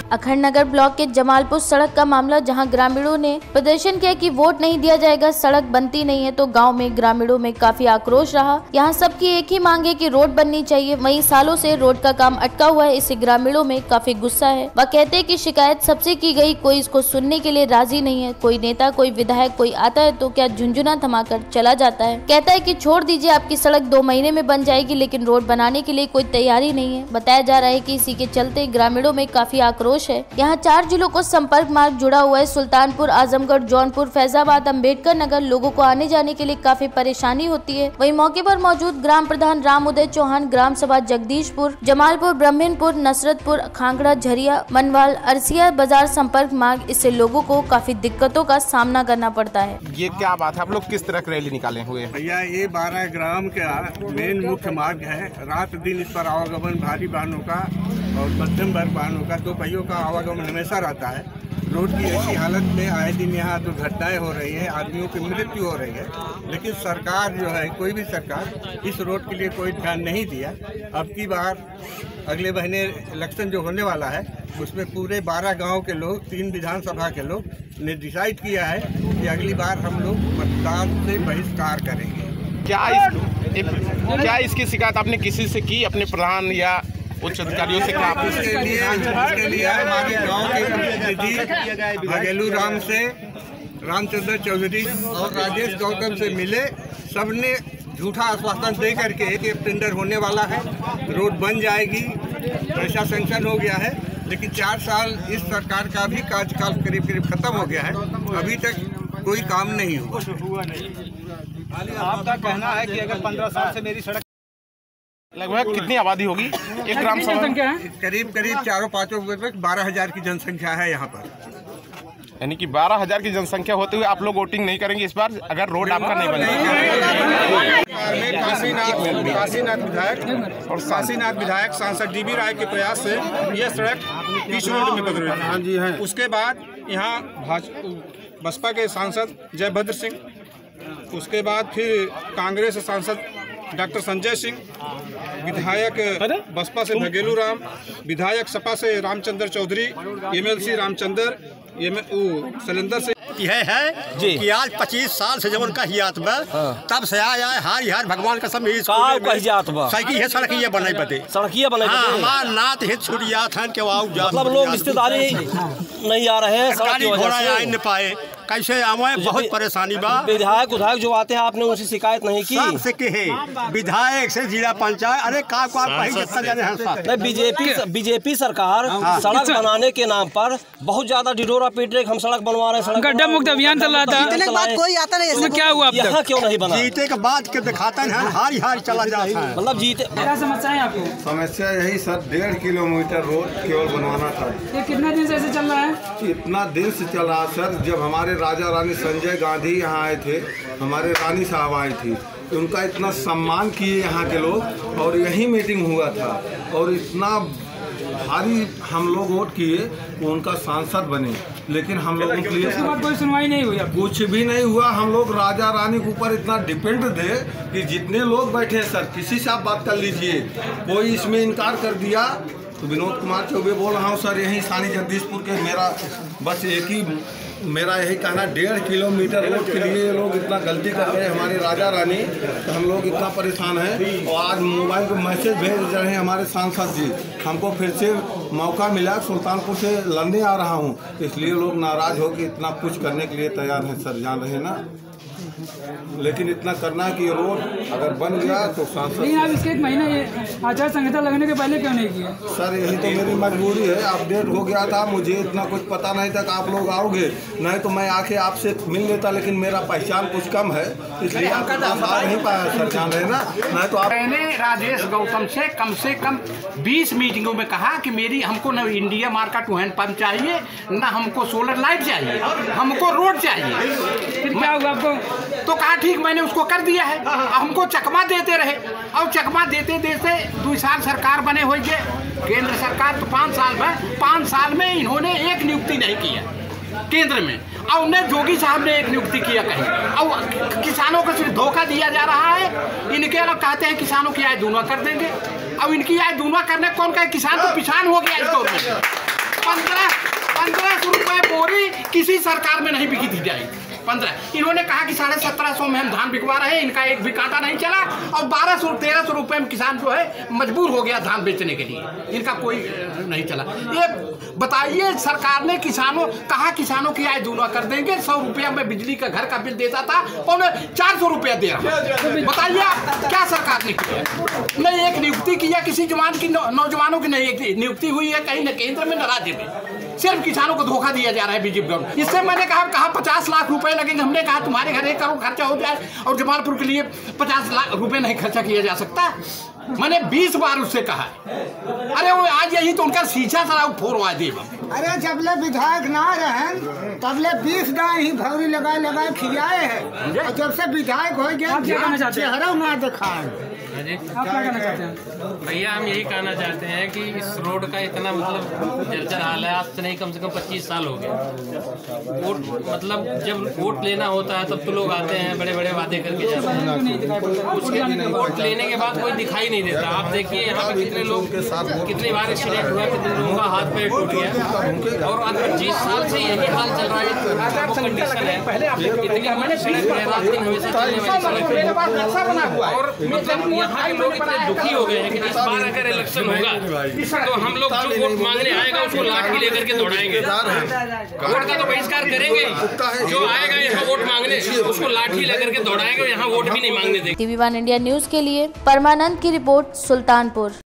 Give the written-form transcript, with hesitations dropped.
अखंड नगर ब्लॉक के जमालपुर सड़क का मामला, जहां ग्रामीणों ने प्रदर्शन किया कि वोट नहीं दिया जाएगा, सड़क बनती नहीं है, तो गांव में ग्रामीणों में काफी आक्रोश रहा। यहां सबकी एक ही मांग है कि रोड बननी चाहिए। वहीं सालों से रोड का काम अटका हुआ है, इससे ग्रामीणों में काफी गुस्सा है। वह कहते हैं कि शिकायत सबसे की गई, कोई इसको सुनने के लिए राजी नहीं है। कोई नेता, कोई विधायक, कोई आता है तो क्या झुंझुना थमाकर चला जाता है। कहता है कि छोड़ दीजिए, आपकी सड़क 2 महीने में बन जाएगी, लेकिन रोड बनाने के लिए कोई तैयारी नहीं है। बताया जा रहा है कि इसी के चलते ग्रामीणों में काफी आक्रोश है। यहाँ 4 जिलों को संपर्क मार्ग जुड़ा हुआ है। सुल्तानपुर, आजमगढ़, जौनपुर, फैजाबाद, अम्बेडकर नगर। लोगों को आने जाने के लिए काफी परेशानी होती है। वहीं मौके पर मौजूद ग्राम प्रधान राम उदय चौहान, ग्राम सभा जगदीशपुर, जमालपुर, ब्रह्मपुर, नसरतपुर, खांगड़ा, झरिया, मनवाल, अरसिया बाजार संपर्क मार्ग, इससे लोगों को काफी दिक्कतों का सामना करना पड़ता है। ये क्या बात है, आप लोग किस तरह की रैली निकाले हुए? भैया ये 12 ग्राम का मेन मुख्य मार्ग है। रात दिन इस पर आवागमन भारी वाहनों का और मध्यम वर्ग वाहनों का, 2 पहियों का आवागमन हमेशा रहता है। रोड की ऐसी हालत में आए दिन यहाँ दुर्घटनाएं हो रही हैं, आदमियों की मृत्यु हो रही है, लेकिन सरकार जो है, कोई भी सरकार इस रोड के लिए कोई ध्यान नहीं दिया। अब की बार अगले महीने इलेक्शन जो होने वाला है, उसमें पूरे 12 गांव के लोग, 3 विधानसभा के लोग ने डिसाइड किया है कि अगली बार हम लोग मतदान से बहिष्कार करेंगे। क्या इसकी शिकायत आपने किसी से की, अपने प्रधान या उच्च अधिकारियों से? क्या इसके लिए हमारे गांव के प्रतिनिधि भगेलू राम से, रामचंद्र चौधरी और राजेश गौतम से मिले। सबने झूठा आश्वासन दे करके कि टेंडर होने वाला है, रोड बन जाएगी, पैसा सैंक्शन हो गया है, लेकिन 4 साल इस सरकार का भी कार्यकाल करीब खत्म हो गया है, अभी तक कोई काम नहीं हुआ। आपका कहना है कि अगर 15 साल से मेरी सड़क, लगभग कितनी आबादी होगी एक ग्राम सभा? करीब 4-5 12,000 की जनसंख्या है यहाँ पर। यानी कि 12,000 की जनसंख्या होते हुए आप लोग वोटिंग नहीं करेंगे इस बार, अगर रोड आपका नहीं बनेगा? काशीनाथ विधायक सांसद डीबी राय के प्रयास से यह सड़क बीच रोड में बदल रही है। हाँ जी है। उसके बाद यहाँ बसपा के सांसद जयभद्र सिंह, उसके बाद फिर कांग्रेस सांसद डॉक्टर संजय सिंह, विधायक बसपा से भगेलू राम, विधायक सपा से रामचंद्र चौधरी, एमएलसी रामचंद्र, सलेंदर से यह है कि आज 25 साल से जब उनका हियात बा, तब से आया हार भगवान का सब सड़किया सड़किया बनाई बदे, सड़किया बनाई बदे हमारा नात हित छुड़िया था के मतलब लोग रिश्तेदारी नहीं आ रहे हैं, गाड़ी घोड़ा आ नहीं पाए, कैसे आवे, बहुत परेशानी बा। विधायक जो आते हैं, आपने उनसे शिकायत नहीं की? सबसे कहे विधायक से जिला पंचायत, अरे का बीजेपी सरकार सड़क बनाने के नाम पर बहुत ज्यादा डिडोरा पीट रहे, हम सड़क बनवा रहे हैं, गड्ढा मुक्त अभियान चल रहा था, कोई आता नहीं, उसमें क्या हुआ? यहाँ क्यों नहीं बना? जीते के बाद के दिखाते हैं, हार चला जाता है। मतलब जीते, क्या समस्या है आपको? समस्या यही सर, 1.5 किलोमीटर रोड केवल बनवाना था। ये कितना दिन से ऐसे चल रहा है? इतना दिन से चल रहा सर। जब हमारे राजा रानी संजय गांधी यहाँ आए थे, हमारे रानी साहब आई थी, उनका इतना सम्मान किए यहाँ के लोग, और यही मीटिंग हुआ था, और इतना भारी हम लोग वोट किए वो उनका सांसद बने, लेकिन हम लोगों के लिए कोई सुनवाई नहीं हुई, कुछ भी नहीं हुआ। हम लोग राजा रानी के ऊपर इतना डिपेंड थे कि जितने लोग बैठे हैं सर, किसी से आप बात कर लीजिए, कोई इसमें इनकार कर दिया। तो विनोद कुमार चौबे बोल रहा हूँ सर, यही सानी जगदीशपुर के, मेरा बस एक ही मेरा यही कहना, 1.5 किलोमीटर रोड के लिए ये लोग इतना गलती कर रहे हैं हमारे राजा रानी, तो हम लोग इतना परेशान हैं। और आज मोबाइल पर मैसेज भेज रहे हैं हमारे सांसद जी, हमको फिर से मौका मिला, सुल्तानपुर से लड़ने आ रहा हूँ, इसलिए लोग नाराज हो कि इतना कुछ करने के लिए तैयार हैं सर, जान रहे ना, लेकिन इतना करना है कि रोड अगर बन गया तो सांसद। नहीं, आप इसके 1 महीना ये आचार संहिता लगने के पहले क्यों नहीं किया? सर यही तो मेरी मजबूरी है, अपडेट हो गया था, मुझे इतना कुछ पता नहीं था कि आप लोग आओगे, नहीं तो मैं आके आपसे मिल लेता, लेकिन मेरा पहचान कुछ कम है, इसलिए आपका आ नहीं पाया सर, जान रहे ना, नहीं तो आप। मैंने राजेश गौतम से कम 20 मीटिंगों में कहा कि मेरी हमको न इंडिया मार्का टू हैंड पंप चाहिए, न हमको सोलर लाइट चाहिए, हमको रोड चाहिए। फिर क्या हुआ आपको? तो कहा ठीक, मैंने उसको कर दिया है। हमको चकमा देते रहे, और चकमा देते 2 साल सरकार बने हुए, केंद्र सरकार तो 5 साल में इन्होंने एक नियुक्ति नहीं किया केंद्र में, और उन्हें जोगी साहब ने एक नियुक्ति किया कहीं, और किसानों को सिर्फ धोखा दिया जा रहा है। इनके अलग कहते हैं किसानों की आय दूना कर देंगे, अब इनकी आय दूना करने कौन कहे? किसान तो पिछान हो गया इस गवर्नमेंट। 15 किसी सरकार में नहीं बिकी दी जाएगी। 15 इन्होंने कहा कि 1750 में हम धान बिकवा रहे हैं, इनका एक भी कांटा नहीं चला और 1200-1300 रुपए में किसान जो है मजबूर हो गया धान बेचने के लिए, इनका कोई नहीं चला। ये बताइए सरकार ने किसानों कहा, किसानों की आय दूना कर देंगे। 100 रुपया में बिजली का घर का बिल देता था, पौने 400 रुपया दे रहा। बताइए क्या सरकार ने किया? नहीं एक नियुक्ति किया किसी जवान की, नौजवानों की नहीं नियुक्ति हुई है कहीं न केंद्र में न राज्य में। सिर्फ किसानों को धोखा दिया जा रहा है बीजेपी गवर्नमेंट। इससे मैंने कहा 50 लाख रुपए लगेंगे, हमने कहा तुम्हारे घर 1 करोड़ खर्चा हो जाए और जमालपुर के लिए 50 लाख रुपए नहीं खर्चा किया जा सकता। मैंने 20 बार उससे कहा। अरे वो आज यही तो उनका शीशा सारा फोड़वा दे। अरे जब ले विधायक ना रहे तब ले 20 गाय ही भौरी लगाए खिलाए हैं, और जब से विधायक हो गया चेहरा ना दिखाए। आप क्या कहना चाहते हैं? भैया हम यही कहना चाहते हैं कि इस रोड का इतना मतलब जर्जर हाल है, आज से नहीं कम से कम 25 साल हो गए। वोट मतलब जब वोट लेना होता है तब तो लोग आते हैं, बड़े बड़े वादे करके जाते हैं, उसके वोट लेने के बाद कोई दिखाई नहीं देता। आप देखिए यहाँ पे कितने लोग, कितनी बार एक्सीडेंट हुआ, कितने लोगों का हाथ पैर टूट गया, और आज 25 साल से यही हाल चल रहा है। वो कंडीशन है, इतनी बड़ी सड़क है, रात दिन हमेशा चलने वाली सड़क है, और मतलब यहाँ के लोग इतने दुखी हो गए हैं कि इस बार अगर इलेक्शन होगा तो हम लोग जो वोट मांगने आएगा उसको लाठी लेकर के दौड़ाएंगे। वोट का तो बहिष्कार करेंगे, जो आएगा यहाँ वोट मांगने उसको लाठी लेकर के दौड़ाएंगे, यहाँ वोट भी नहीं मांगने देंगे। TV1 इंडिया न्यूज के लिए परमानंद की रिपोर्ट, सुल्तानपुर।